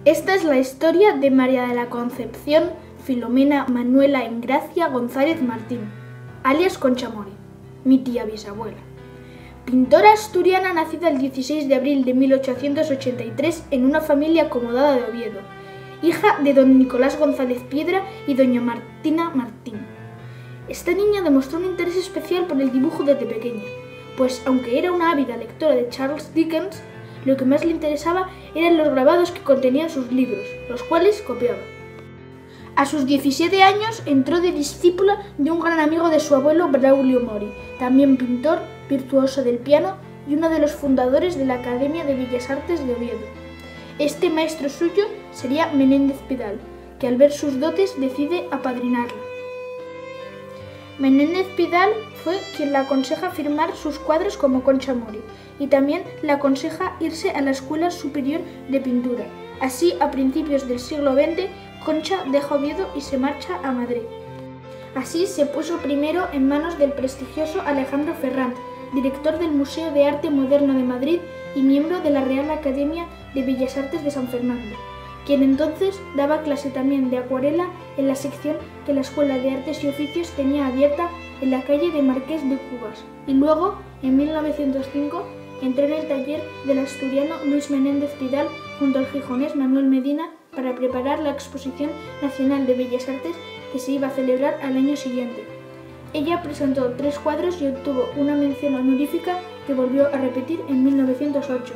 Esta es la historia de María de la Concepción Filomena Manuela Engracia González Martín, alias Concha Mori, mi tía bisabuela. Pintora asturiana nacida el 16 de abril de 1883 en una familia acomodada de Oviedo, hija de don Nicolás González Piedra y doña Martina Martín. Esta niña demostró un interés especial por el dibujo desde pequeña, pues aunque era una ávida lectora de Charles Dickens, lo que más le interesaba eran los grabados que contenían sus libros, los cuales copiaba. A sus 17 años entró de discípula de un gran amigo de su abuelo Braulio Mori, también pintor, virtuoso del piano y uno de los fundadores de la Academia de Bellas Artes de Oviedo. Este maestro suyo sería Menéndez Pidal, que al ver sus dotes decide apadrinarla. Menéndez Pidal fue quien la aconseja firmar sus cuadros como Concha Mori y también la aconseja irse a la Escuela Superior de Pintura. Así, a principios del siglo XX, Concha deja Oviedo y se marcha a Madrid. Así se puso primero en manos del prestigioso Alejandro Ferrand, director del Museo de Arte Moderno de Madrid y miembro de la Real Academia de Bellas Artes de San Fernando, quien entonces daba clase también de acuarela en la sección que la Escuela de Artes y Oficios tenía abierta en la calle de Marqués de Cubas, y luego, en 1905, entró en el taller del asturiano Luis Menéndez Pidal junto al gijonés Manuel Medina para preparar la Exposición Nacional de Bellas Artes que se iba a celebrar al año siguiente. Ella presentó 3 cuadros y obtuvo una mención honorífica que volvió a repetir en 1908.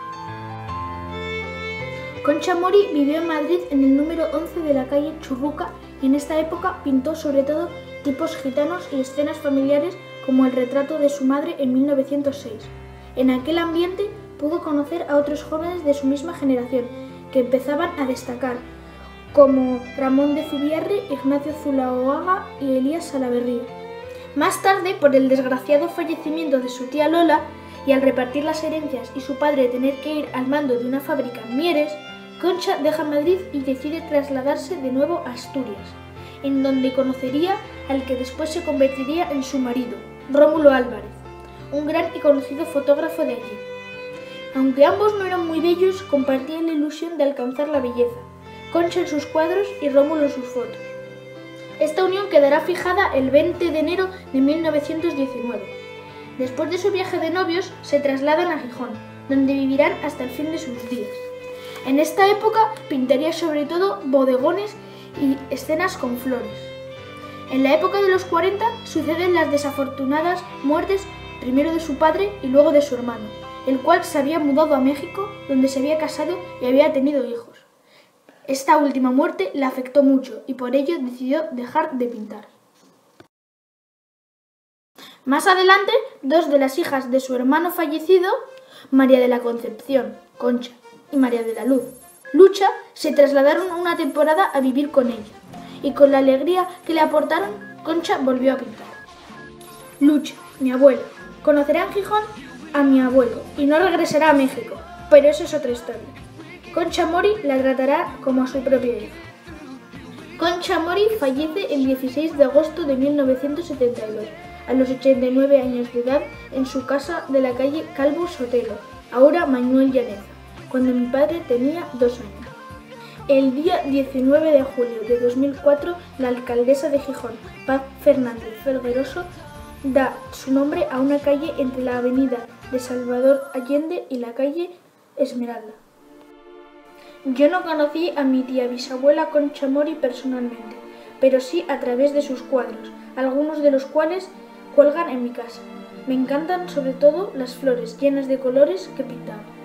Concha Mori vivió en Madrid en el número 11 de la calle Churruca y en esta época pintó sobre todo tipos gitanos y escenas familiares como el retrato de su madre en 1906. En aquel ambiente pudo conocer a otros jóvenes de su misma generación que empezaban a destacar, como Ramón de Zubiarre, Ignacio Zuloaga y Elías Salaverría. Más tarde, por el desgraciado fallecimiento de su tía Lola y al repartir las herencias y su padre tener que ir al mando de una fábrica en Mieres, Concha deja Madrid y decide trasladarse de nuevo a Asturias, en donde conocería al que después se convertiría en su marido, Rómulo Álvarez, un gran y conocido fotógrafo de allí. Aunque ambos no eran muy bellos, compartían la ilusión de alcanzar la belleza, Concha en sus cuadros y Rómulo en sus fotos. Esta unión quedará fijada el 20 de enero de 1919. Después de su viaje de novios, se trasladan a Gijón, donde vivirán hasta el fin de sus días. En esta época pintaría sobre todo bodegones y escenas con flores. En la época de los 40 suceden las desafortunadas muertes primero de su padre y luego de su hermano, el cual se había mudado a México, donde se había casado y había tenido hijos. Esta última muerte la afectó mucho y por ello decidió dejar de pintar. Más adelante, 2 de las hijas de su hermano fallecido, María de la Concepción, Concha, y María de la Luz, Lucha, se trasladaron una temporada a vivir con ella, y con la alegría que le aportaron, Concha volvió a pintar. Lucha, mi abuela, conocerá en Gijón a mi abuelo y no regresará a México, pero eso es otra historia. Concha Mori la tratará como a su propia hija. Concha Mori fallece el 16 de agosto de 1972, a los 89 años de edad, en su casa de la calle Calvo Sotelo, ahora Manuel Llaneza, cuando mi padre tenía 2 años. El día 19 de julio de 2004, la alcaldesa de Gijón, Paz Fernández Felgueroso, da su nombre a una calle entre la avenida de Salvador Allende y la calle Esmeralda. Yo no conocí a mi tía bisabuela Concha Mori personalmente, pero sí a través de sus cuadros, algunos de los cuales cuelgan en mi casa. Me encantan sobre todo las flores llenas de colores que pintaba.